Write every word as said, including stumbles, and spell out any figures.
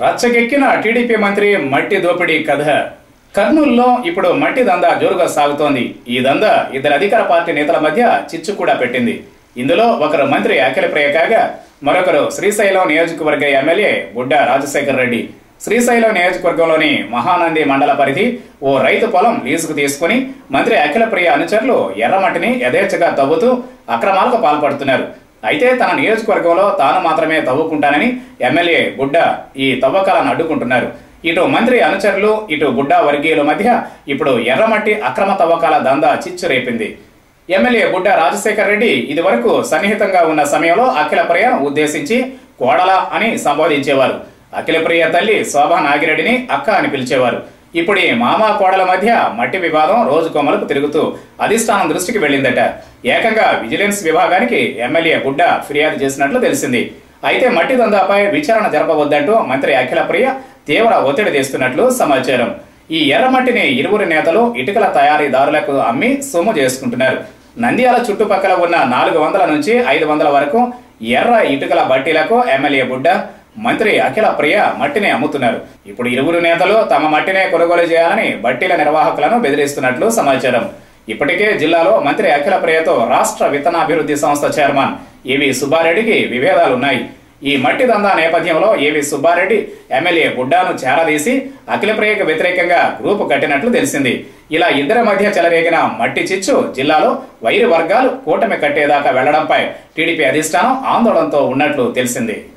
రచ్చకెక్కిన TDP మంత్రి మట్టి దోపిడీ కథ. కర్నూలులో ఇప్పుడు మట్టి దందా జోరుగా సాగుతోంది. ఈ దందా ఇద్దరు అధికార పార్టీ నేతల మధ్య చిచ్చు కూడా పెట్టింది. ఇందులో ఒకరు మంత్రి అఖిలప్రియ కాగా మరొకరు శ్రీశైలం నియోజకవర్గ ఎమ్మెల్యే బుడ్డా రాజశేఖర్ రెడ్డి. శ్రీశైలం నియోజకవర్గంలోని మహానంది మండల పరిధి ఓ రైతు పొలం లీజుకు తీసుకుని మంత్రి అఖిలప్రియ అనుచరులు ఎర్రమట్టిని యథేచ్ఛగా తవ్వుతూ అక్రమాలకు పాల్పడుతున్నారు. అయితే తన నియోజకవర్గంలో తాను మాత్రమే తవ్వుకుంటానని ఎమ్మెల్యే బుడ్డా ఈ తవ్వకాలను అడ్డుకుంటున్నారు. ఇటు మంత్రి అనుచరులు ఇటు బుడ్డా వర్గీయుల మధ్య ఇప్పుడు ఎర్రమట్టి అక్రమ తవ్వకాల దందా చిచ్చు రేపింది. ఎమ్మెల్యే బుడ్డా రాజశేఖర్ రెడ్డి ఇది వరకు సన్నిహితంగా ఉన్న సమయంలో అఖిలప్రియను ఉద్దేశించి కోడల అని సంబోధించేవారు. అఖిలప్రియ తల్లి శోభా నాగిరెడ్డిని అక్క అని పిలిచేవారు. ఇప్పుడు ఈ మామ కోడల మధ్య మట్టి వివాదం రోజు కొమ్మలకు తిరుగుతూ అధిష్టానం దృష్టికి వెళ్లిందట. ఏకంగా విజిలెన్స్ విభాగానికి ఎమ్మెల్యే బుడ్డా ఫిర్యాదు చేసినట్లు తెలిసింది. అయితే మట్టి దందాపై విచారణ జరపవద్దంటూ మంత్రి అఖిలప్రియ తీవ్ర ఒత్తిడి తెస్తున్నట్లు సమాచారం. ఈ ఎర్రమట్టిని ఇరువురు నేతలు ఇటుకల తయారీదారులకు అమ్మి సొమ్ము చేసుకుంటున్నారు. నంద్యాల చుట్టుపక్కల ఉన్న నాలుగు వందల నుంచి ఐదు వందల వరకు ఎర్ర ఇటుకల బట్టీలకు ఎమ్మెల్యే బుడ్డా మంత్రి అఖిలప్రియ మట్టిని అమ్ముతున్నారు. ఇప్పుడు ఇరువురు నేతలు తమ మట్టినే కొనుగోలు చేయాలని బట్టీల నిర్వాహకులను బెదిరిస్తున్నట్లు సమాచారం. ఇప్పటికే జిల్లాలో మంత్రి అఖిలప్రియతో రాష్ట్ర విత్తనాభివృద్ధి సంస్థ చైర్మన్ ఏవి సుబ్బారెడ్డికి విభేదాలున్నాయి. ఈ మట్టి దందా నేపథ్యంలో ఏవి సుబ్బారెడ్డి ఎమ్మెల్యే బుడ్డాను చేరదీసి అఖిలప్రియకు వ్యతిరేకంగా గ్రూపు కట్టినట్లు తెలిసింది. ఇలా ఇద్దరి మధ్య చెలరేగిన మట్టి చిచ్చు జిల్లాలో వైరు వర్గాలు కూటమి కట్టేదాకా వెళ్లడంపై టీడీపీ అధిష్టానం ఆందోళనతో ఉన్నట్లు తెలిసింది.